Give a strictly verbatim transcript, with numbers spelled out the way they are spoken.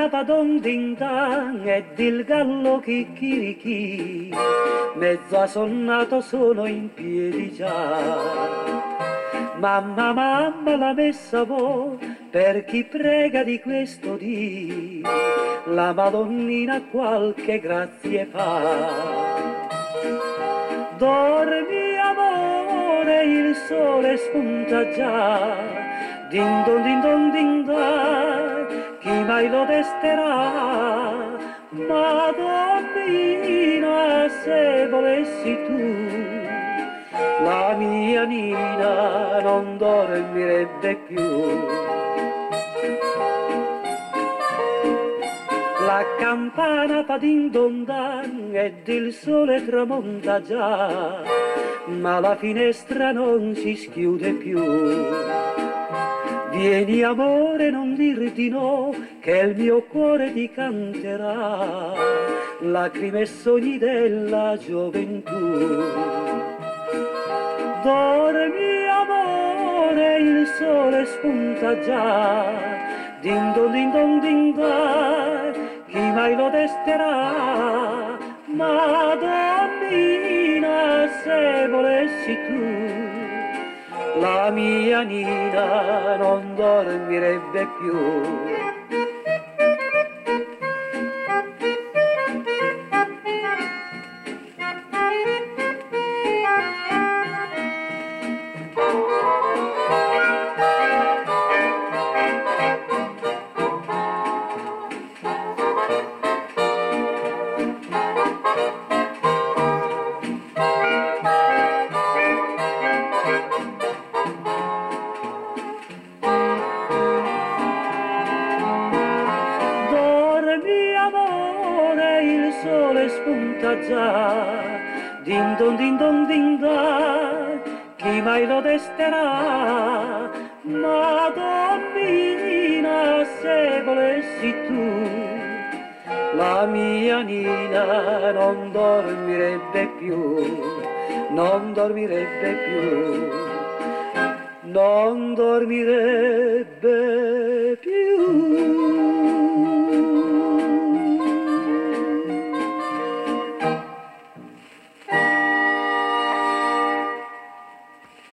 va don din dan ed il gallo chicchirichì, mezzo assonnato sono in piedi già. Mamma, mamma, la messa vo, per chi prega di questo dì, la Madonnina qualche grazie fa. Dormi amore, il sole spunta già, din don din don din da, chi mai lo desterà? Madonnina, se volessi tu, la mia Nina non dormirebbe più. La campana fa din don dan ed il sole tramonta già, ma la finestra non si schiude più. Vieni amore, non dir di no, che il mio cuore ti canterà lacrime e sogni della gioventù. Dormi amore, il sole spunta già, din don din don din da, chi mai lo desterà? Madonnina, se volessi tu, la mia Nina non dormirebbe più. Spunta già, din don din don din da, chi mai lo desterà? Madonnina, se volessi tu, la mia Nina non dormirebbe più, non dormirebbe più, non dormirebbe